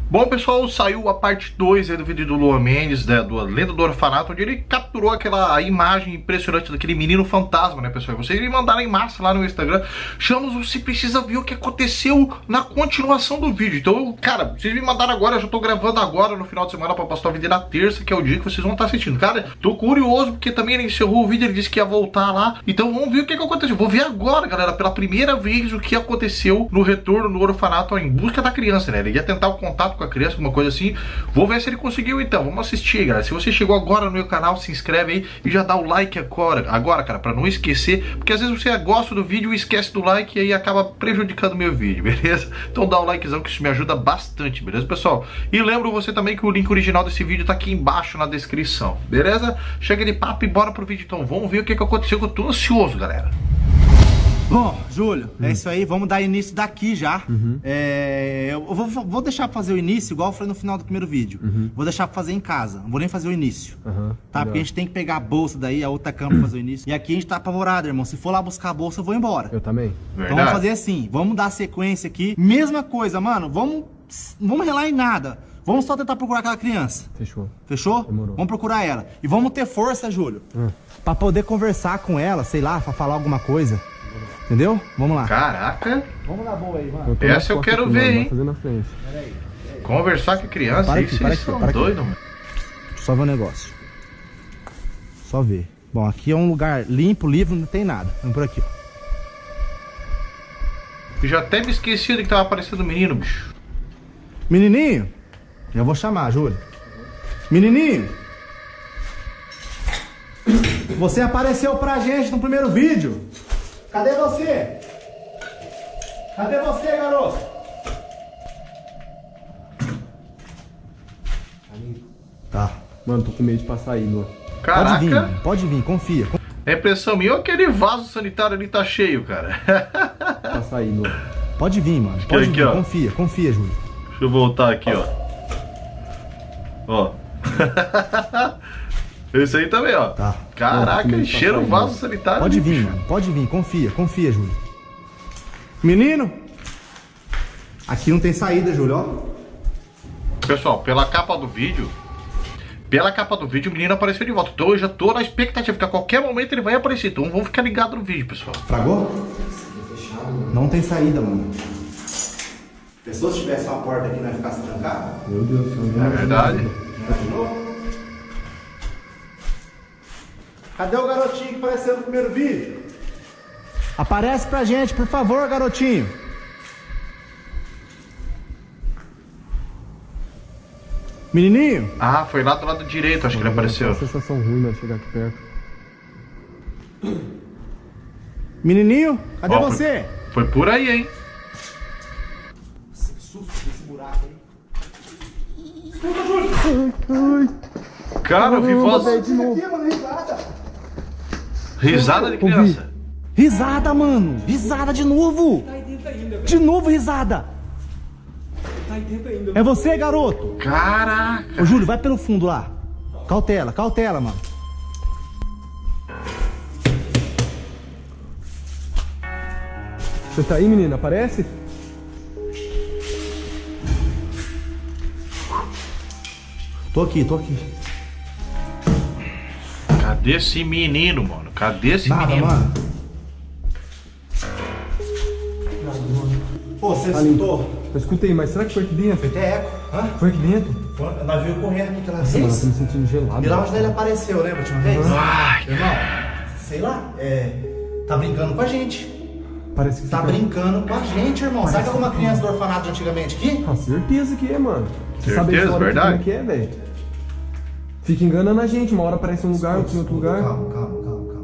Bom, pessoal, saiu a parte 2 aí do vídeo do Luan Mendes, né, do Lenda do Orfanato, onde ele capturou aquela imagem impressionante daquele menino fantasma, né, pessoal? Vocês me mandaram em massa lá no Instagram. Chamos, você precisa ver o que aconteceu na continuação do vídeo. Então, cara, vocês me mandaram agora, eu já tô gravando agora no final de semana pra postar o vídeo na terça, que é o dia que vocês vão estar assistindo. Cara, tô curioso, porque também ele encerrou o vídeo, ele disse que ia voltar lá. Então vamos ver o que aconteceu. Vou ver agora, galera, pela primeira vez, o que aconteceu no retorno no orfanato em busca da criança, né? Ele ia tentar o contato com a criança, alguma coisa assim. Vou ver se ele conseguiu então. Vamos assistir, galera. Se você chegou agora no meu canal, se inscreve aí e já dá o like agora, cara, pra não esquecer, porque às vezes você gosta do vídeo e esquece do like e aí acaba prejudicando o meu vídeo, beleza? Então dá o likezão que isso me ajuda bastante, beleza, pessoal? E lembro você também que o link original desse vídeo tá aqui embaixo na descrição, beleza? Chega de papo e bora pro vídeo então. Vamos ver o que aconteceu, que eu tô ansioso, galera. Bom, Júlio, é isso aí, vamos dar início daqui já. Eu vou deixar pra fazer o início igual eu falei no final do primeiro vídeo. Vou deixar pra fazer em casa, não vou nem fazer o início. Tá? Porque a gente tem que pegar a bolsa daí, a outra cama pra fazer o início. E aqui a gente tá apavorado, irmão. Se for lá buscar a bolsa, eu vou embora. Eu também. Então vamos fazer assim, vamos dar sequência aqui. Mesma coisa, mano, vamos relar em nada. Vamos só tentar procurar aquela criança. Fechou. Fechou? Demorou. Vamos procurar ela. E vamos ter força, Júlio, pra poder conversar com ela, sei lá, pra falar alguma coisa. Entendeu? Vamos lá. Caraca. Vamos na boa aí, mano. Essa eu quero ver, hein? Fazer na frente. Peraí. Conversar com a criança, Para isso aqui, para vocês aqui, são para aqui. doidos, mano. Só ver o negócio. Só ver. Bom, aqui é um lugar limpo, livre, não tem nada. Vamos por aqui, ó. Eu já até me esqueci de que tava aparecendo o menino, bicho. Menininho. Já vou chamar, Júlio. Menininho. Você apareceu pra gente no primeiro vídeo. Cadê você? Cadê você, garoto? Tá. Mano, tô com medo de passar aí, Luan. Caraca. Pode vir, confia. É impressão minha ou aquele vaso sanitário ali tá cheio, cara? Passar aí, Luan. Pode vir, mano. Pode aqui, vir, ó. confia, Júlio. Deixa eu voltar aqui, ó. Ó. Esse aí também, ó. Tá. Caraca, Não, encheram o aí, vaso mano. sanitário. Pode ali, vir, bicho. mano. Pode vir, confia, Júlio. Menino. Aqui não tem saída, Júlio, ó. Pessoal, pela capa do vídeo, o menino apareceu de volta. Então eu já tô na expectativa, que a qualquer momento ele vai aparecer. Então vamos ficar ligados no vídeo, pessoal. Fragou? Não tem saída, mano. Pensou se tivesse uma porta aqui, não ia ficar se trancado? Meu Deus do céu. É verdade. Imaginou? Cadê o garotinho que apareceu no primeiro vídeo? Aparece pra gente, por favor, garotinho. Menininho? Ah, foi lá do lado direito, acho que ele apareceu. Uma sensação ruim, né? Chegar aqui perto. Menininho? Cadê Ó, você? Foi por aí, hein? Susto desse buraco aí. Cara, eu vi voz. Aqui, mano, risada. Risada de criança. Risada, mano. Risada de novo. De novo risada. É você, garoto. Caraca. Ô, Júlio, vai pelo fundo lá. Cautela, mano. Você tá aí, menina? Aparece? Tô aqui. Cadê esse menino, mano? Cadê esse Nada, menino? mano. Pô, você escutou? Eu escutei, mas será que foi aqui dentro? Foi até eco. Hã? Foi aqui dentro? Nós vimos correndo aquela Nossa, mano, eu tô me vez. sentindo gelado. E lá onde ele apareceu, lembra a última vez? Ai, Irmão, sei lá, tá brincando com a gente. Parece que Tá fica- brincando com a gente, irmão. Sabe alguma criança do orfanato de antigamente aqui? Ah, certeza que é, mano. Você sabe a Certeza, história verdade? como é que é, velho? Fica enganando a gente. Uma hora aparece em um lugar, outra em outro lugar. Calma.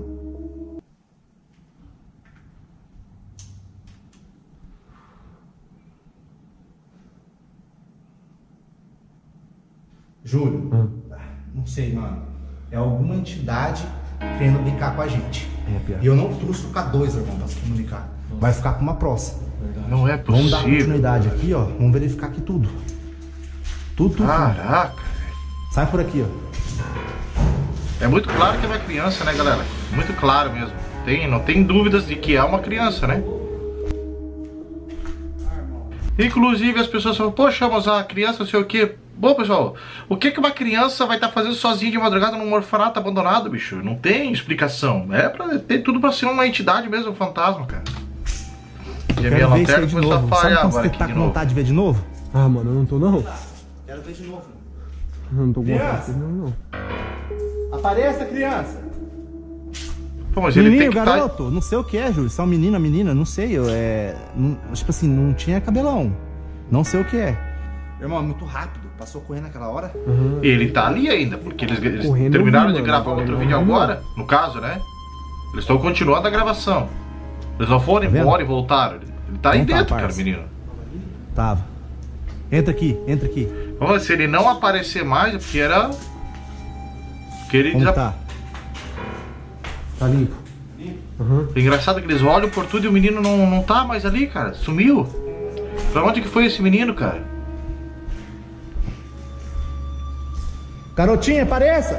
Júlio, não sei, mano. É alguma entidade querendo brincar com a gente. É, pior. E eu não trouxe o K2, irmão, pra se comunicar. Vai ficar pra uma próxima. não é Vamos dar possível. continuidade aqui, ó. Vamos verificar aqui tudo. Tudo. Caraca. Sai por aqui, ó. É muito claro que é uma criança, né, galera? Muito claro mesmo. Não tem dúvidas de que é uma criança, né? Inclusive as pessoas falam, poxa, mas a criança não sei o que. Bom, pessoal, o que uma criança vai estar fazendo sozinha de madrugada num orfanato abandonado, bicho? Não tem explicação. É pra ter tudo pra ser uma entidade mesmo, um fantasma, cara. E a minha lanterna começou a falhar agora aqui tá de com novo. vontade de ver de novo? Ah, mano, eu não tô não. Quero ver de novo. Eu não tô com Criança. vontade, não. Apareça, criança! Pô, mas ele tem Menino, que tá... garoto, não sei o que é, Júlio. Se é um menino, menina, não sei. Tipo assim, não tinha cabelão. Não sei o que é. Irmão, é muito rápido. Passou correndo naquela hora. Ele tá ali ainda, porque eles Correndo terminaram ali, de mano, gravar outro vídeo correndo. agora, no caso, né? Eles estão continuando a gravação. Eles não foram Tá embora e voltaram. Ele tá aí Então tá, dentro, cara, parça. menino. Tava. Entra aqui, entra aqui. Vamos ver, se ele não aparecer mais, é porque era... Porque ele Como já... tá? Tá limpo. É engraçado que eles olham por tudo e o menino não tá mais ali, cara. Sumiu. Pra onde que foi esse menino, cara? Garotinha, apareça!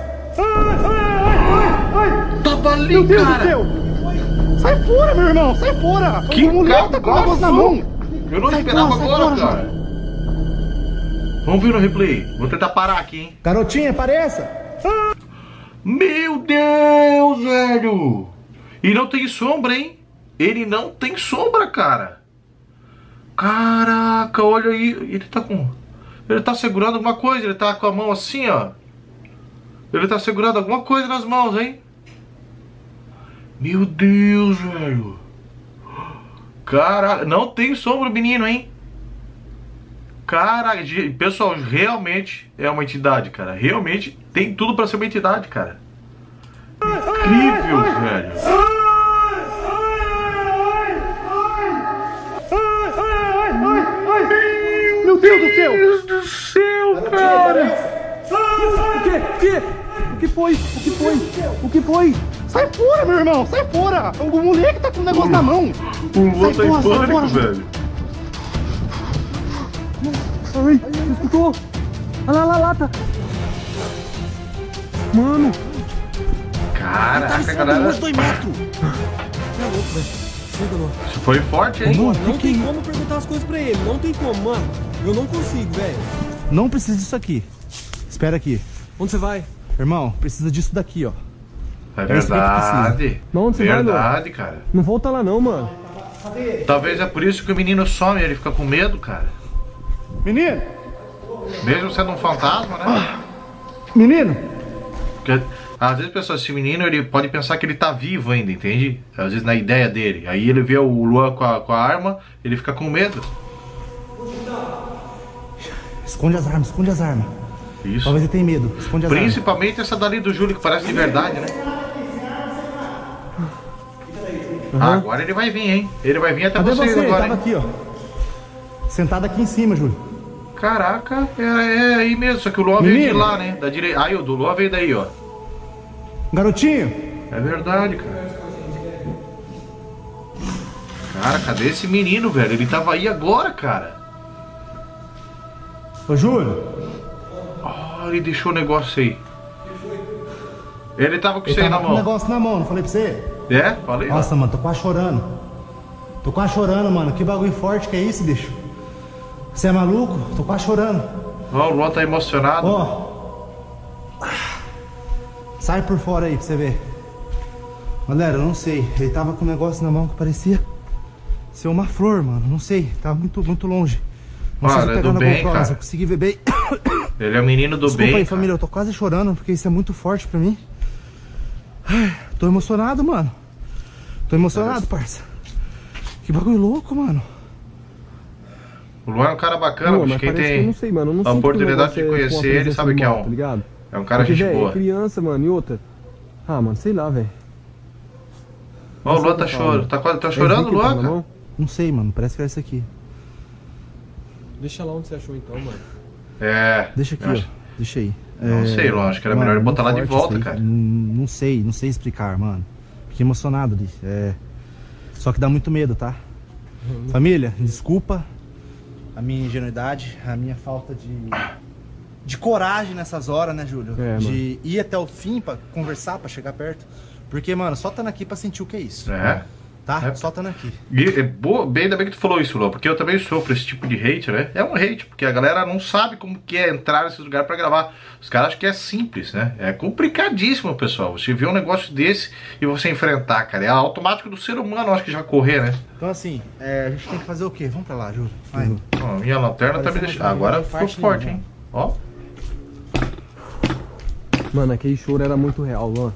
Tava ali, Meu Deus cara. do céu! Sai fora, meu irmão! Sai fora! Que O moleque tá com o negócio na mão! Eu não Sai esperava fora, sai agora, fora, cara. Vamos ver no replay. Vou tentar parar aqui, hein. Garotinha, apareça! Meu Deus, velho. E não tem sombra, hein. Ele não tem sombra, cara. Caraca, olha aí. Ele tá com... Ele tá segurando alguma coisa. Ele tá com a mão assim, ó. Ele tá segurando alguma coisa nas mãos, hein. Meu Deus, velho. Caraca, não tem sombra o menino, hein. Cara, pessoal, realmente é uma entidade, cara. Realmente tem tudo pra ser uma entidade, cara. Incrível, velho. Meu Deus do céu! Meu Deus do céu, cara. O que foi? O que foi? Sai fora, meu irmão! Sai fora! O moleque tá com o negócio na mão! O Luan tá em fora, sai pânico, fora. velho. Ai, você escutou? Olha lá, tá. Mano, Caraca, galera. 2 metros! é louco, velho. Chega, Luan. Isso foi forte, hein? Mano, Não tem como perguntar as coisas pra ele. Não tem como, mano. Eu não consigo, velho. Não precisa disso aqui. Espera aqui. Onde você vai? Irmão, precisa disso daqui, ó. É esse daqui verdade. Não, onde você vai, Verdade, cara. Não volta lá não, mano. Talvez é por isso que o menino some, ele fica com medo, cara. Menino! Mesmo sendo um fantasma, né? Menino! Porque, às vezes, pessoal, esse menino, ele pode pensar que ele tá vivo ainda, entende? Às vezes na ideia dele. Aí ele vê o Luan com a arma, ele fica com medo. Esconde as armas, esconde as armas. Isso. Talvez ele tenha medo. Esconde as armas. Principalmente essa dali do Júlio, que parece de verdade, né? Ah, agora ele vai vir, hein? Ele vai vir até Cadê vocês você? Ele agora, tava hein? aqui, ó. Sentado aqui em cima, Júlio. Caraca, é aí mesmo, só que o Luan veio de Menino. lá, né? Da direita. Aí, o do Luan veio daí, ó. Garotinho! É verdade, cara. Cara, cadê esse menino, velho? Ele tava aí agora, cara. Ô, Júlio! Ah, ele deixou o negócio aí. Ele tava com isso Ele aí na tava com o mão. negócio na mão, não falei pra você? É? Falei. ó. Nossa, mano, tô quase chorando. Tô quase chorando, mano. Que bagulho forte que é isso, bicho? Você é maluco? Tô quase chorando. Ó, o Luan tá emocionado. Ó. Sai por fora aí pra você ver. Galera, eu não sei. Ele tava com um negócio na mão que parecia ser uma flor, mano. Não sei. Tava muito longe. Não sei se Olha, é pegar do na bem, GoPro, mas cara. eu consegui ver bem. Ele é o menino do Desculpa bem. aí, cara. família. Eu tô quase chorando porque isso é muito forte pra mim. Ai, tô emocionado, mano. Tô emocionado, parça. Que bagulho louco, mano. O Luan é um cara bacana, Pô, bicho. mas Quem parece que eu tem não sei, mano. Eu não a sinto que o oportunidade de negócio é com conhecer a ele, presença sabe que é animal, tá ligado? É um cara Porque, gente velho, boa. é criança, mano, e outra. Ah, mano, sei lá, velho. Ó, o Não sei Luan o tá que eu falo. chorando. Tá É esse chorando, aqui que tá Luan, na cara? mão? Não sei, mano. Parece que é esse aqui. Deixa lá onde você achou então, mano. É. Deixa aqui, eu acho- ó. Deixa aí. Não sei, Luan. Acho que era melhor ele muito botar lá de forte volta, isso aí. cara. Não sei explicar, mano. Fiquei emocionado ali. Só que dá muito medo, tá? Família, desculpa a minha ingenuidade, a minha falta de coragem nessas horas, né, Júlio? É, de ir até o fim pra conversar, pra chegar perto. Porque, mano, só estando aqui pra sentir o que é isso. É. tá? Soltando aqui. E é boa, bem, ainda bem que tu falou isso, Luan, porque eu também sofro esse tipo de hate, né? É um hate, porque a galera não sabe como que é entrar nesses lugares pra gravar. Os caras acham que é simples, né? É complicadíssimo, pessoal. Você vê um negócio desse e você enfrentar, cara. É automático do ser humano, acho que já correr, né? Então assim, a gente tem que fazer o quê? Vamos pra lá, Júlio. Vai. Ó, minha lanterna tá me deixando... Agora ficou forte, hein? Ó. Mano, aquele choro era muito real, Luan.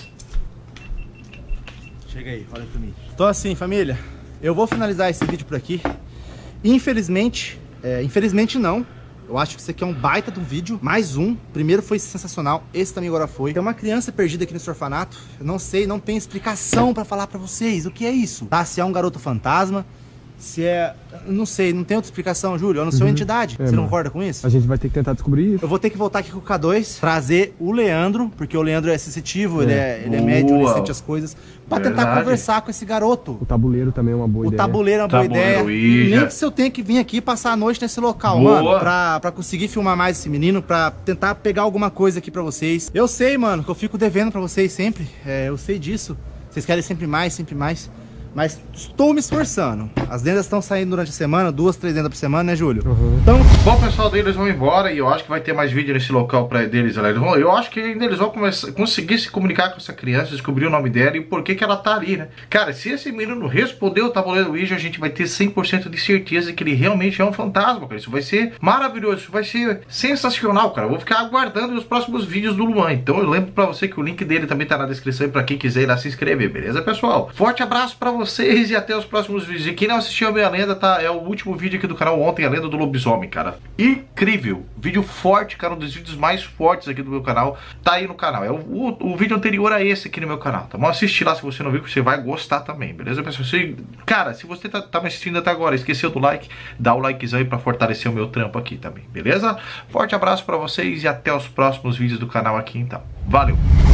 Chega aí, olha pra mim. Então assim, família, eu vou finalizar esse vídeo por aqui. Infelizmente, infelizmente não. Eu acho que isso aqui é um baita de um vídeo. Mais um. Primeiro foi sensacional. Esse também agora foi. Tem uma criança perdida aqui nesse orfanato. Eu não sei, não tem explicação pra falar pra vocês. O que é isso? Tá? Se é um garoto fantasma. Se é... Não sei, não tem outra explicação, Júlio. Eu não sou entidade. Você não concorda com isso? A gente vai ter que tentar descobrir isso. Eu vou ter que voltar aqui com o K2, trazer o Leandro, porque o Leandro é sensitivo, ele é médio, ele sente as coisas, pra tentar conversar com esse garoto. O tabuleiro também é uma boa ideia. O tabuleiro é uma boa ideia. E nem que se eu tenho que vir aqui passar a noite nesse local, mano, pra conseguir filmar mais esse menino, pra tentar pegar alguma coisa aqui pra vocês. Eu sei, mano, que eu fico devendo pra vocês sempre, eu sei disso. Vocês querem sempre mais, sempre mais. Mas estou me esforçando. As lendas estão saindo durante a semana, 2, 3 lendas por semana, né, Júlio? Então... Bom, pessoal, eles vão embora e eu acho que vai ter mais vídeo nesse local pra deles. Eu acho que ainda eles vão conseguir se comunicar com essa criança, descobrir o nome dela e o porquê que ela tá ali, né? Cara, se esse menino responder o tabuleiro Ouija, a gente vai ter 100% de certeza que ele realmente é um fantasma, cara. Isso vai ser maravilhoso, isso vai ser sensacional, cara. Eu vou ficar aguardando os próximos vídeos do Luan. Então eu lembro pra você que o link dele também tá na descrição pra quem quiser ir lá se inscrever, beleza, pessoal? Forte abraço pra vocês e até os próximos vídeos. E quem não assistiu a minha lenda, tá? É o último vídeo aqui do canal ontem, a lenda do lobisomem, cara. Incrível. Vídeo forte, cara. Um dos vídeos mais fortes aqui do meu canal. Tá aí no canal. É o vídeo anterior a esse aqui no meu canal. Tá bom? Assiste lá se você não viu, que você vai gostar também, beleza, pessoal? Cara, se você tá me assistindo até agora, esqueceu do like, dá o likezão aí pra fortalecer o meu trampo aqui também, beleza? Forte abraço pra vocês e até os próximos vídeos do canal aqui, então. Valeu!